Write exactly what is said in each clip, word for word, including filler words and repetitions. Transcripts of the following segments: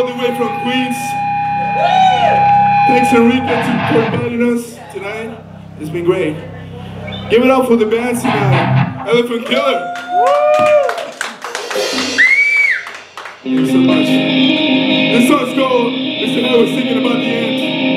the way from Queens. Thanks Enrique for inviting us tonight. It's been great. Give it up for the bands tonight. Elephant Killer. Thank you so much. This song's called Mister I was thinking about the end.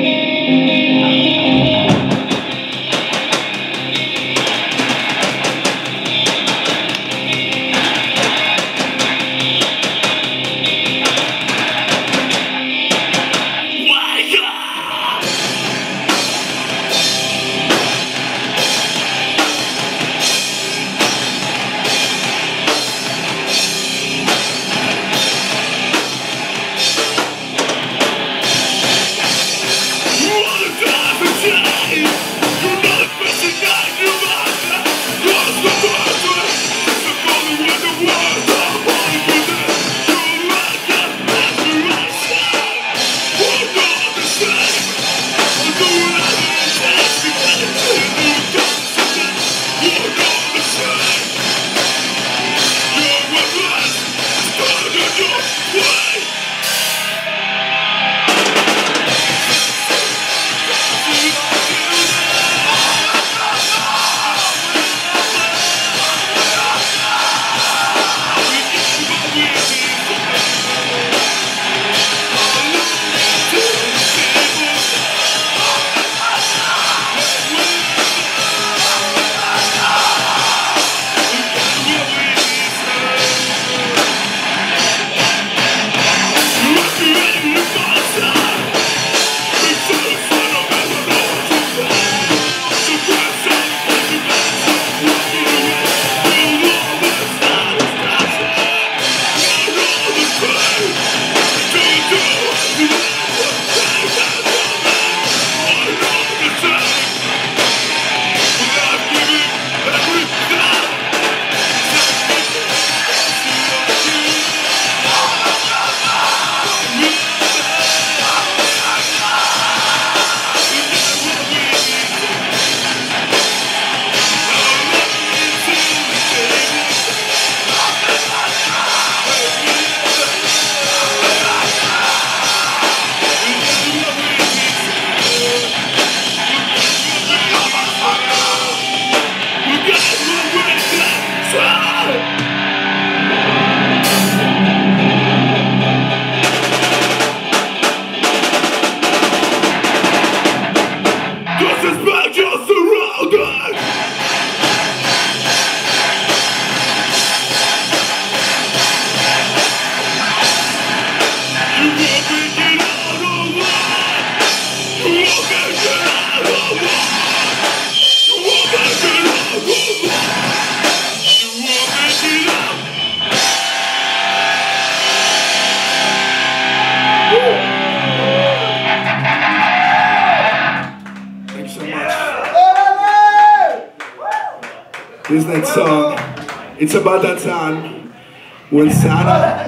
This next song, it's about that time when Santa,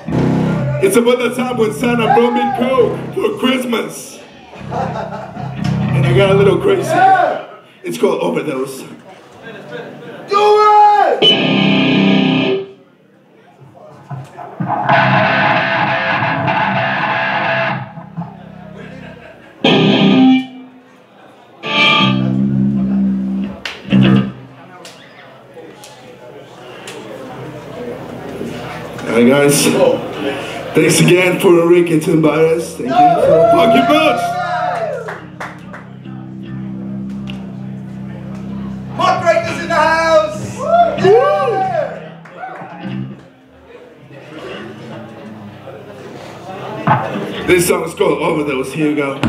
it's about that time when Santa brought me Coke for Christmas. And I got a little crazy. It's called Overdose. Do it! Alright guys, thanks again for Enrique to invite us. Thank you so fucking much. Muckrakers in the house! Yeah. This song is called Overdose. Here you go.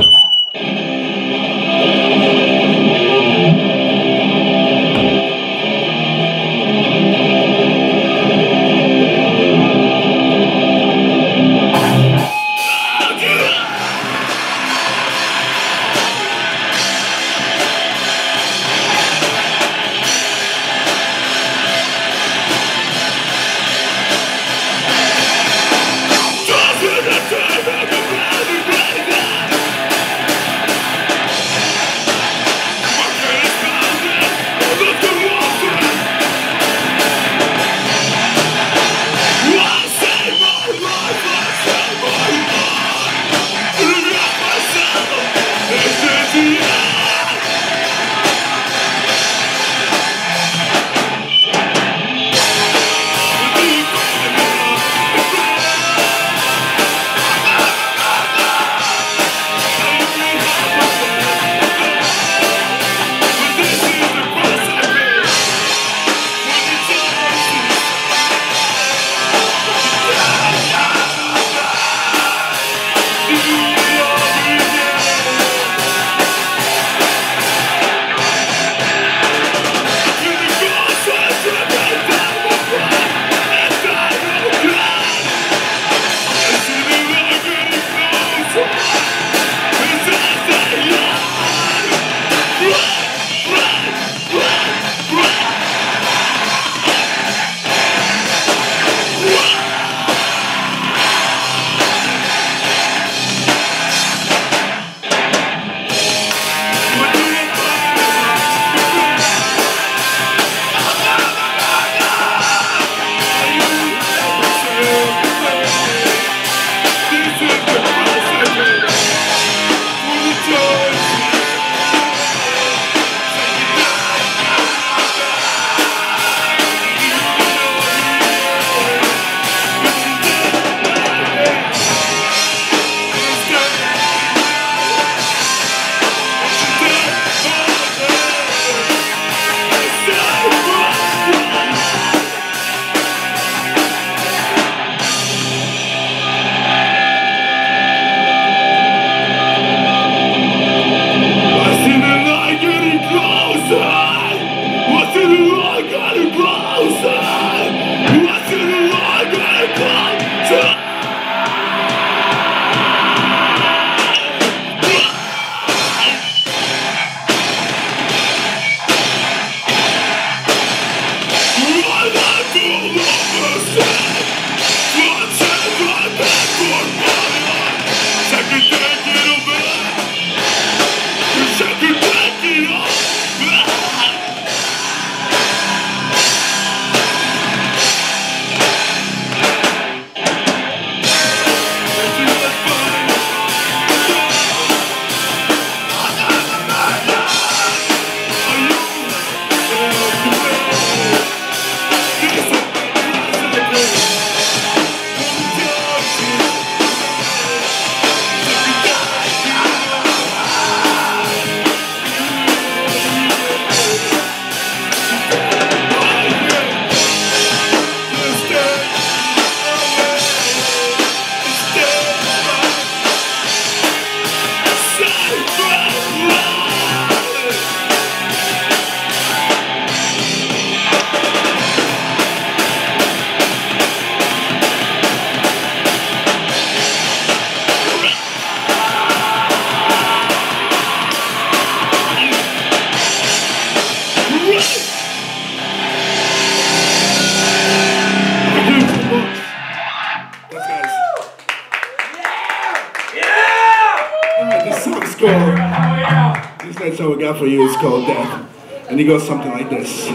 called, this next song we got for you is called Death. And it goes something like this.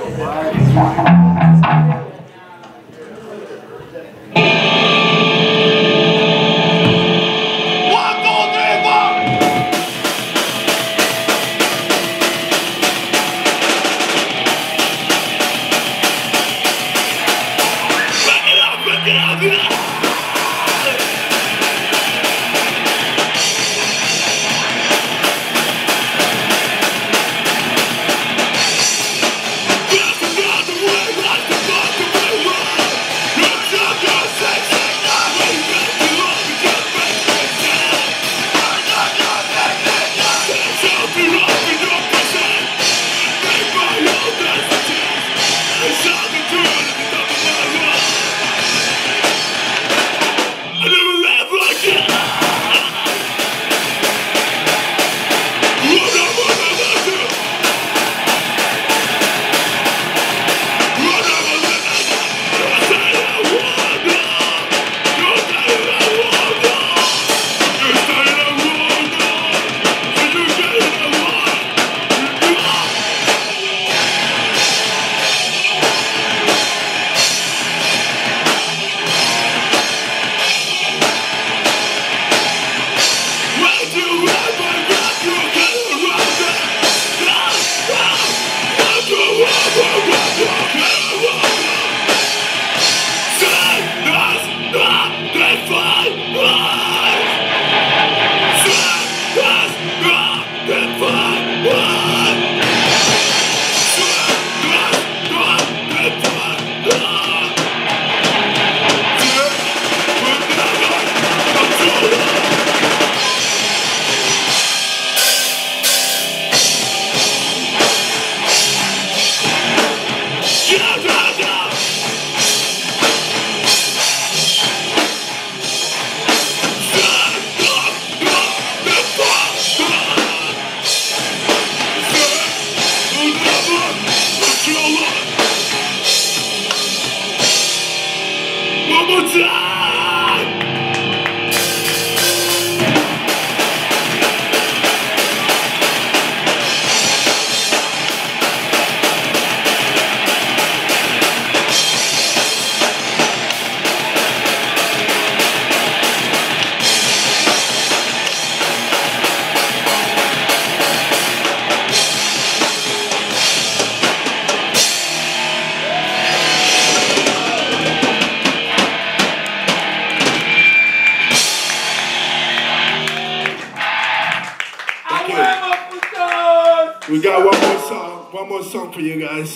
We got one more song, one more song for you guys,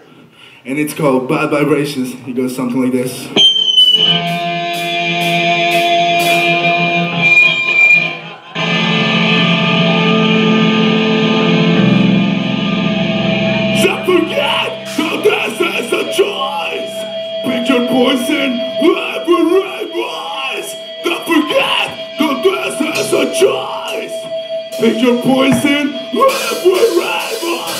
and it's called Bad Vibrations. It goes something like this. Don't forget that this is a choice. Pick your poison, live with rainbows. Don't forget that this is a choice. Pick your poison, live with rainbows.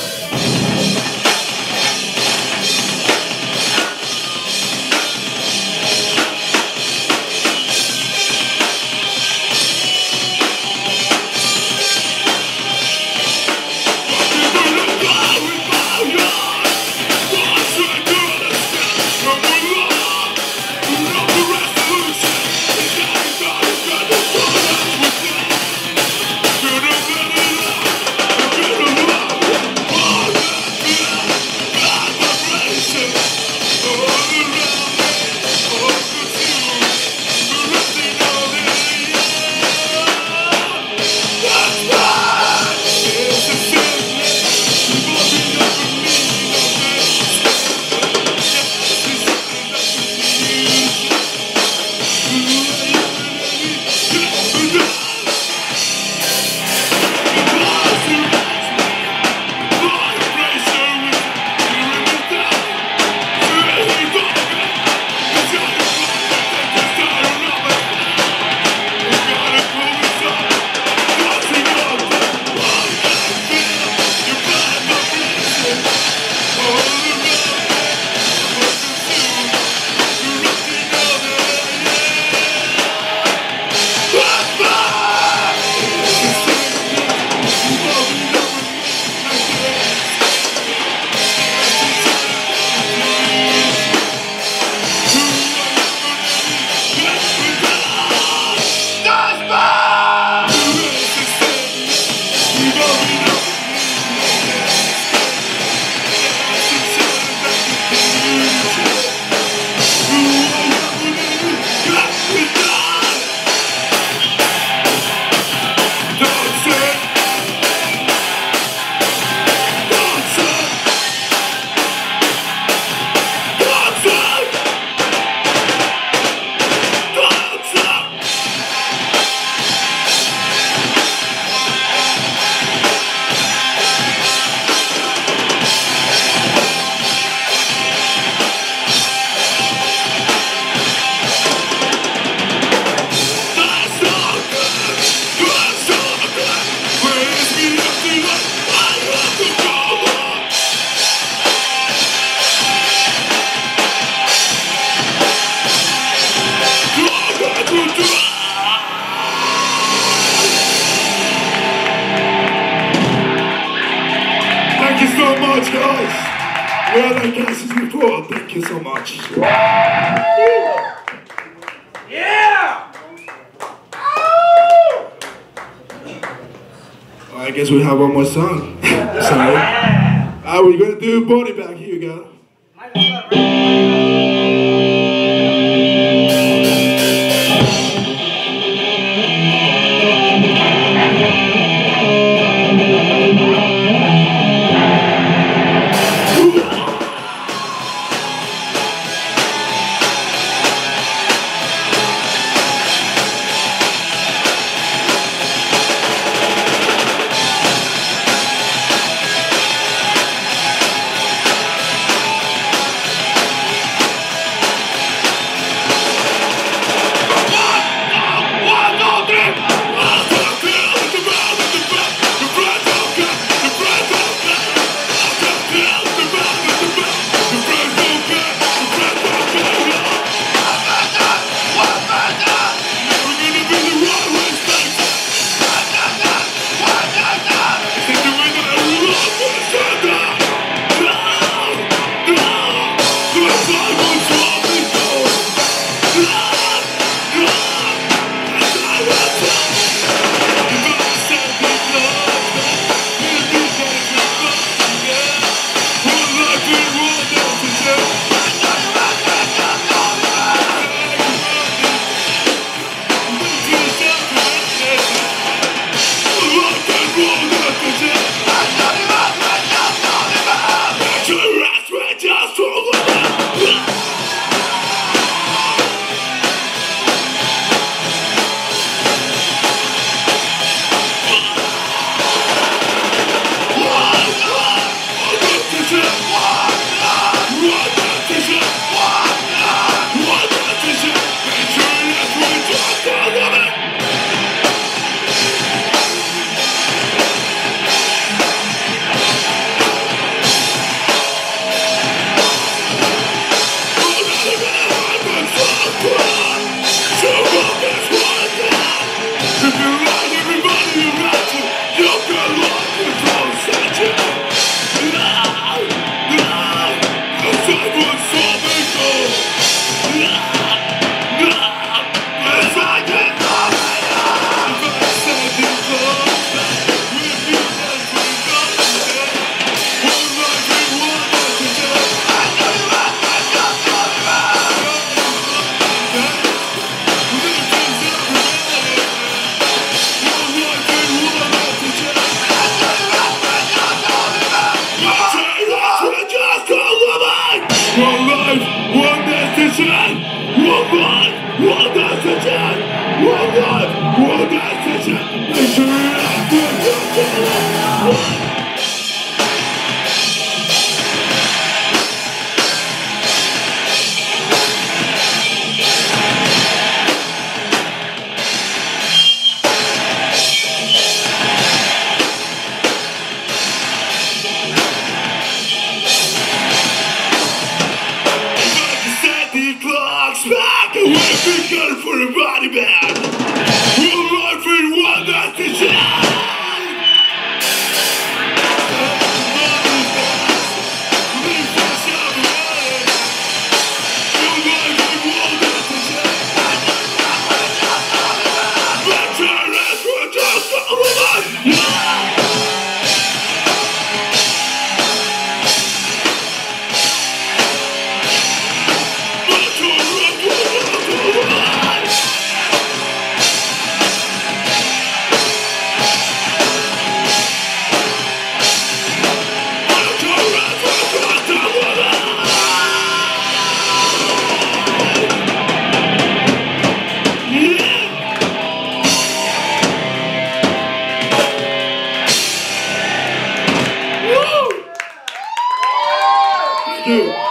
Get Well, like guys before, thank you so much. Yeah! Well, I guess we have one more song. Sorry. Ah, we're gonna do body bag. Here you go. One life, one decision. One life, one decision. One life, one decision. Make sure you're not good. Back and we're good for the body bag. One life in one decision. Dude.